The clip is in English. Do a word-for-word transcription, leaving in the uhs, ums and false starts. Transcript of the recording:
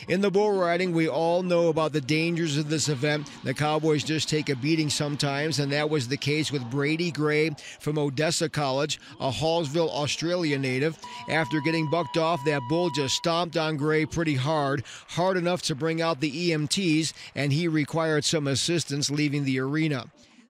In the bull riding, we all know about the dangers of this event. The cowboys just take a beating sometimes, and that was the case with Brady Gray from Odessa College, a Hallsville, Australia native. After getting bucked off, that bull just stomped on Gray pretty hard, hard enough to bring out the E M Ts, and he required some assistance leaving the arena.